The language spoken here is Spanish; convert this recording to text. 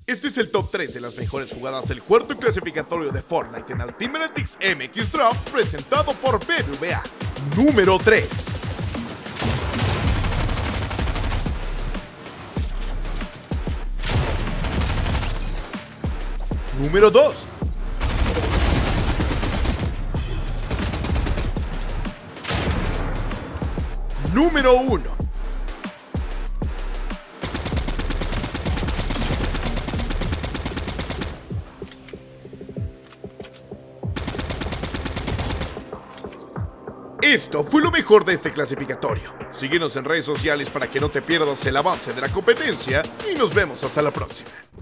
Este es el top 3 de las mejores jugadas del cuarto clasificatorio de Fortnite en Ultimate X MX Draft presentado por BBVA. Número 3. Número 2. Número 1. Esto fue lo mejor de este clasificatorio. Síguenos en redes sociales para que no te pierdas el avance de la competencia y nos vemos hasta la próxima.